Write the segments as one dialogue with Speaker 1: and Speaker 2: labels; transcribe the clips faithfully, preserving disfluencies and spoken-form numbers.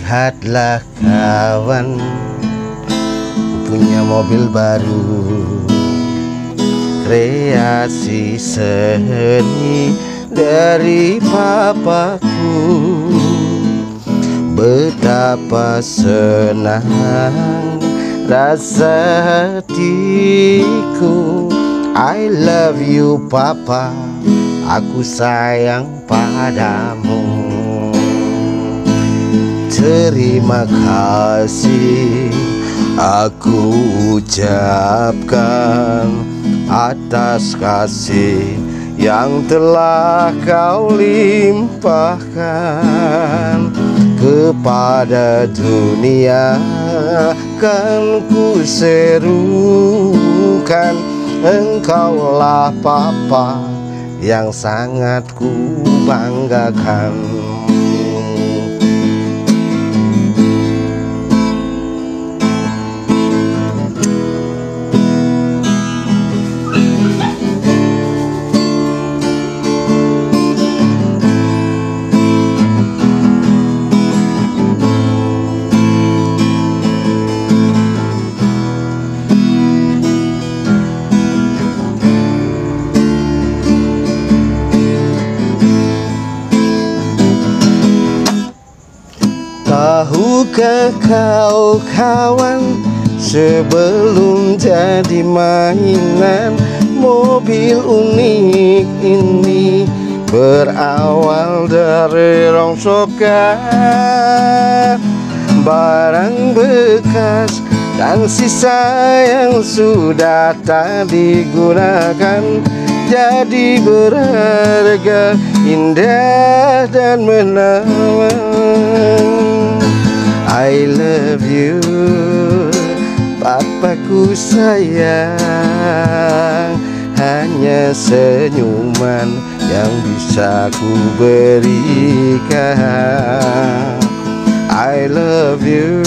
Speaker 1: Lihatlah kawan, punya mobil baru, kreasi seni dari papaku. Betapa senang rasa hatiku. I love you papa, aku sayang padamu. Terima kasih aku ucapkan atas kasih yang telah kau limpahkan kepada dunia. Kan ku serukan, engkaulah papa yang sangat ku banggakan. Tahukah kau kawan, sebelum jadi mainan, mobil unik ini berawal dari rongsokan barang bekas dan sisa yang sudah tak digunakan, jadi berharga, indah dan menawan. I love you, papaku sayang. Hanya senyuman yang bisa ku berikan. I love you,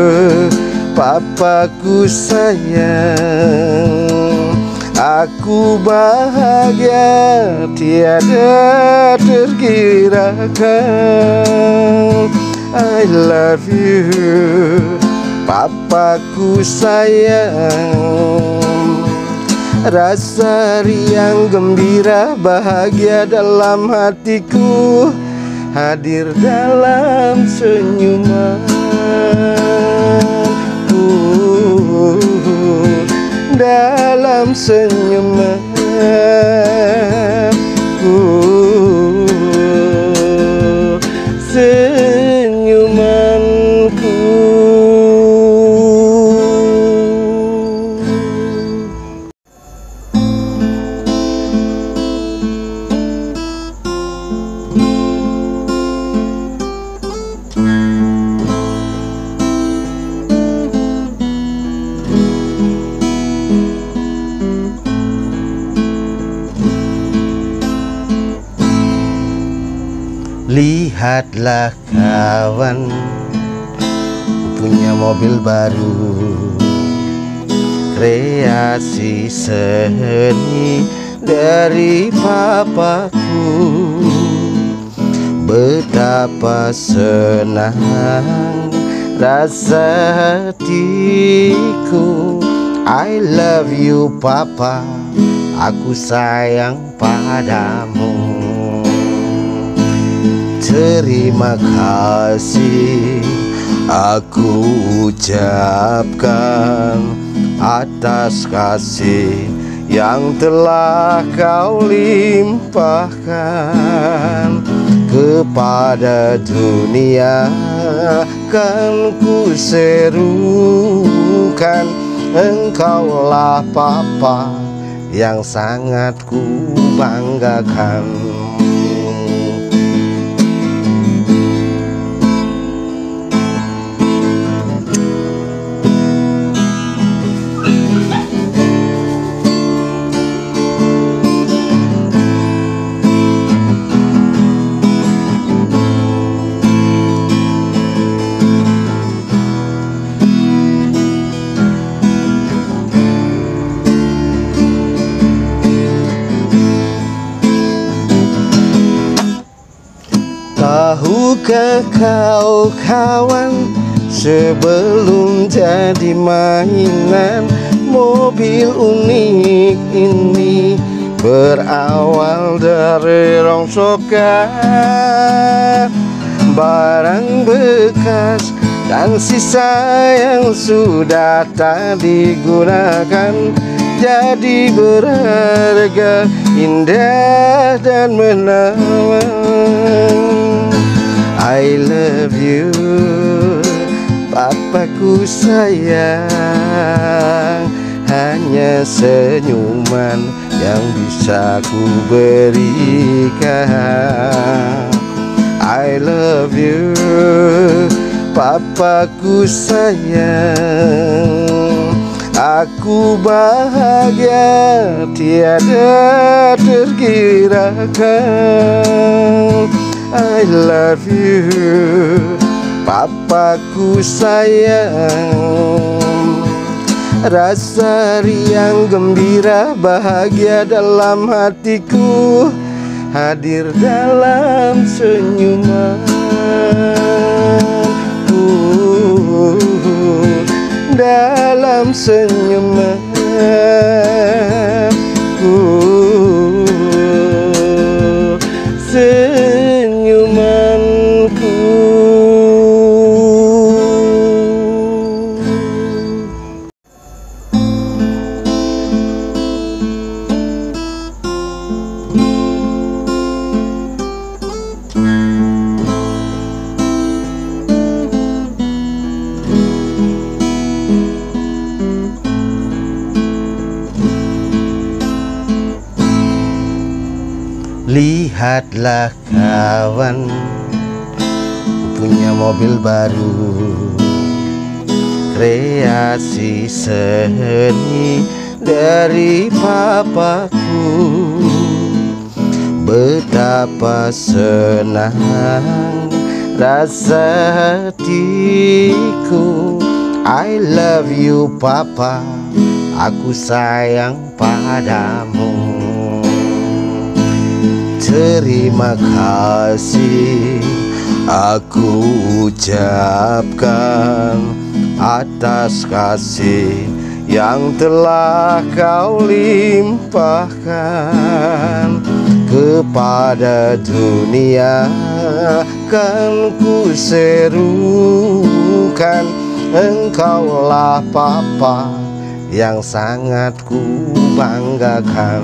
Speaker 1: papaku sayang. Aku bahagia tiada terkirakan. I love you, papaku sayang. Rasa riang gembira bahagia dalam hatiku hadir dalam senyumanku, dalam senyumanku, senyumanku. Lihatlah kawan, punya mobil baru, kreasi seni dari papaku. Betapa senang rasa hatiku. I love you papa, aku sayang padamu. Terima kasih aku ucapkan atas kasih yang telah kau limpahkan kepada dunia. Kan ku serukan, engkaulah papa yang sangat ku banggakan. Tahukah kau kawan, sebelum jadi mainan, mobil unik ini berawal dari rongsokan barang bekas dan sisa yang sudah tak digunakan, jadi berharga, indah dan menawan. I love you, papaku sayang, hanya senyuman yang bisa ku berikan. I love you, papaku sayang, aku bahagia tiada terkirakan. I love you, papaku sayang, rasa riang gembira bahagia dalam hatiku hadir dalam senyumanku, dalam senyumanku, senyumanku. Lihatlah kawan, punya mobil baru, kreasi seni dari papaku. Betapa senang rasa hatiku. I love you papa, aku sayang padamu. Terima kasih aku ucapkan atas kasih yang telah kau limpahkan kepada dunia. Kan ku serukan, engkaulah papa yang sangat ku banggakan.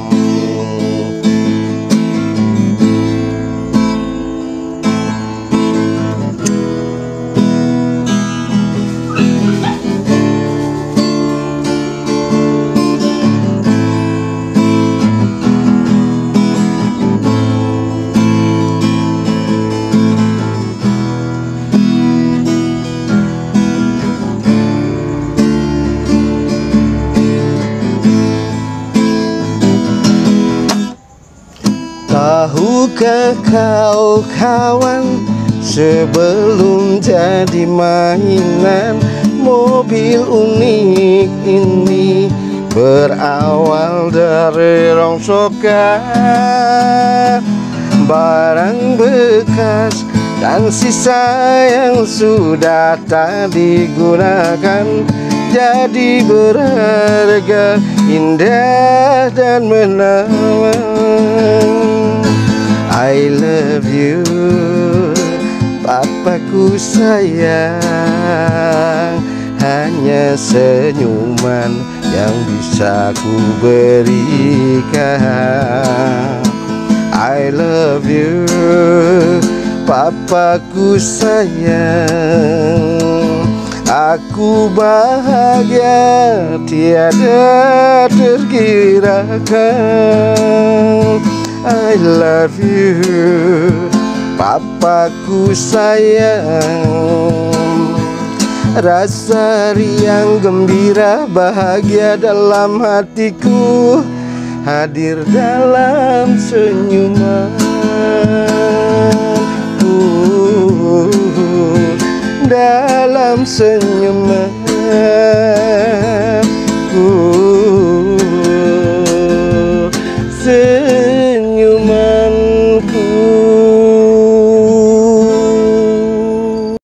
Speaker 1: Tahukah kau kawan, sebelum jadi mainan, mobil unik ini berawal dari rongsokan barang bekas dan sisa yang sudah tak digunakan, jadi berharga, indah dan menawan. I love you, papaku sayang, hanya senyuman yang bisa ku berikan. I love you, papaku sayang, aku bahagia tiada terkirakan. I love you, papaku sayang, rasa riang gembira bahagia dalam hatiku hadir dalam senyumanku, dalam senyuman.